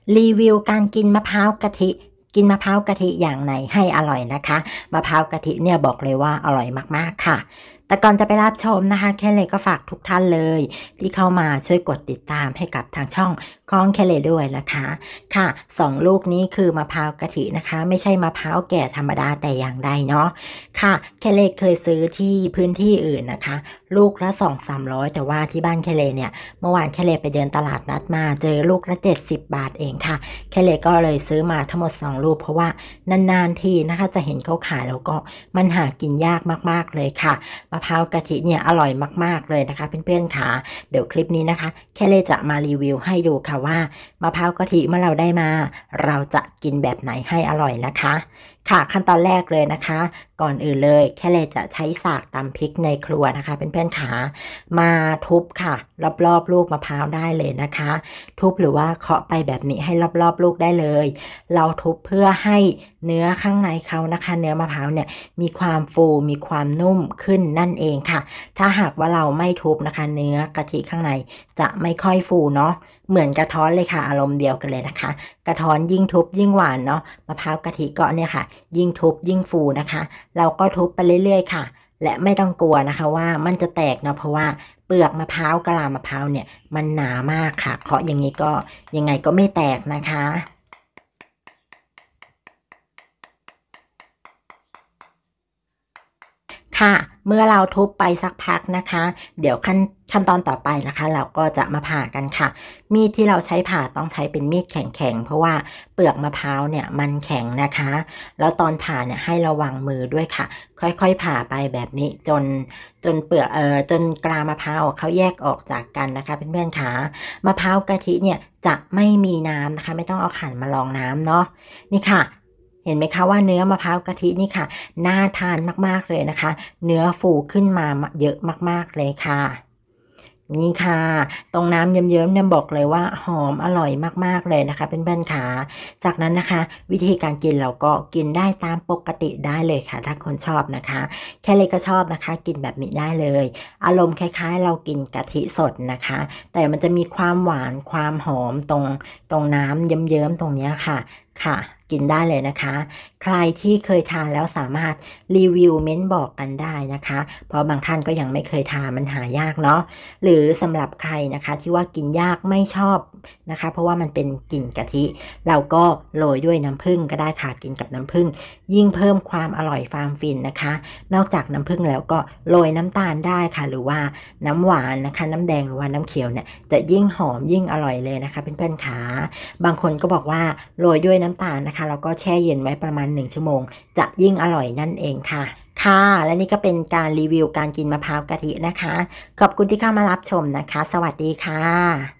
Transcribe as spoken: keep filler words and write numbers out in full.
รีวิวการกินมะพร้าวกะทิกินมะพร้าวกะทิอย่างไหนให้อร่อยนะคะมะพร้าวกะทิเนี่ยบอกเลยว่าอร่อยมากๆค่ะแต่ก่อนจะไปรับชมนะคะแคเลก็ฝากทุกท่านเลยที่เข้ามาช่วยกดติดตามให้กับทางช่องของแคเลด้วยนะคะค่ะสองลูกนี้คือมะพร้าวกะทินะคะไม่ใช่มะพร้าวแก่ธรรมดาแต่อย่างใดเนาะค่ะแคเลเคยซื้อที่พื้นที่อื่นนะคะลูกละสองถึงสามร้อยแต่ว่าที่บ้านแคเลเนี่ยเมื่อวานแคเลไปเดินตลาดนัดมาเจอลูกละเจ็ดสิบบบาทเองค่ะแคเลก็เลยซื้อมาทั้งหมดสองลูกเพราะว่านานๆทีนะคะจะเห็นเขาขายแล้วก็มันหากินยากมากๆเลยค่ะมะพร้าวกะทิเนี่ยอร่อยมากๆเลยนะคะเพื่อนๆค่ะเดี๋ยวคลิปนี้นะคะแคเลจะมารีวิวให้ดูค่ะว่ามะพร้าวกะทิเมื่อเราได้มาเราจะกินแบบไหนให้อร่อยนะคะค่ะขั้นตอนแรกเลยนะคะก่อนอื่นเลยแค่เลยจะใช้สากตำพริกในครัวนะคะเพื่อนๆขามาทุบค่ะรอบๆลูกมะพร้าวได้เลยนะคะทุบหรือว่าเคาะไปแบบนี้ให้รอบๆลูกได้เลยเราทุบเพื่อให้เนื้อข้างในเขานะคะเนื้อมะพร้าวเนี่ยมีความฟูมีความนุ่มขึ้นนั่นเองค่ะถ้าหากว่าเราไม่ทุบนะคะเนื้อกะทิข้างในจะไม่ค่อยฟูเนาะเหมือนกระท้อนเลยค่ะอารมณ์เดียวกันเลยนะคะกระท้อนยิ่งทุบยิ่งหวานเนาะมะพร้าวกะทิก็เนี่ยค่ะยิ่งทุบยิ่งฟูนะคะเราก็ทุบไปเรื่อยๆค่ะและไม่ต้องกลัวนะคะว่ามันจะแตกเนาะเพราะว่าเปลือกมะพร้าวกะลามะพร้าวเนี่ยมันหนามากค่ะเคาะอย่างนี้ก็ยังไงก็ไม่แตกนะคะค่ะเมื่อเราทุบไปสักพักนะคะเดี๋ยวขั้นขั้นตอนต่อไปนะคะเราก็จะมาผ่ากันค่ะมีดที่เราใช้ผ่าต้องใช้เป็นมีดแข็งๆเพราะว่าเปลือกมะพร้าวเนี่ยมันแข็งนะคะแล้วตอนผ่าเนี่ยให้ระวังมือด้วยค่ะค่อยๆผ่าไปแบบนี้จนจนเปลือกเอ่อจนกลามะพร้าวเขาแยกออกจากกันนะคะเพื่อนๆค่ะมะพร้าวกะทิเนี่ยจะไม่มีน้ำนะคะไม่ต้องเอาขันมาลองน้ำเนาะนี่ค่ะเห็นไหมคะว่าเนื้อมะพร้าวกะทินี่ค่ะน่าทานมากๆเลยนะคะเนื้อฟูขึ้นมาเยอะมากๆเลยค่ะนี่ค่ะตรงน้ำเยิ้มๆเนี่ยบอกเลยว่าหอมอร่อยมากๆเลยนะคะเพื่อนๆค่ะจากนั้นนะคะวิธีการกินเราก็กินได้ตามปกติได้เลยค่ะถ้าคนชอบนะคะแค่เล็กก็ชอบนะคะกินแบบนี้ได้เลยอารมณ์คล้ายๆเรากินกะทิสดนะคะแต่มันจะมีความหวานความหอมตรงตรงน้ำเยิ้มๆตรงนี้ค่ะค่ะกินได้เลยนะคะใครที่เคยทานแล้วสามารถรีวิวเม้นบอกกันได้นะคะเพราะบางท่านก็ยังไม่เคยทานมันหายากเนาะหรือสำหรับใครนะคะที่ว่ากินยากไม่ชอบนะคะเพราะว่ามันเป็นกลิ่นกะทิเราก็โรยด้วยน้ำผึ้งก็ได้ค่ะกินกับน้ำผึ้งยิ่งเพิ่มความอร่อยความฟินนะคะนอกจากน้ำผึ้งแล้วก็โรยน้ำตาลได้ค่ะหรือว่าน้ำหวานนะคะน้ำแดงหรือว่าน้ำเขียวเนี่ยจะยิ่งหอมยิ่งอร่อยเลยนะคะเพื่อนๆค่ะบางคนก็บอกว่าโรยด้วยน้ำตาลนะคะแล้วก็แช่เย็นไว้ประมาณหนึ่งชั่วโมงจะยิ่งอร่อยนั่นเองค่ะค่ะและนี่ก็เป็นการรีวิวการกินมะพร้าวกะทินะคะขอบคุณที่เข้ามารับชมนะคะสวัสดีค่ะ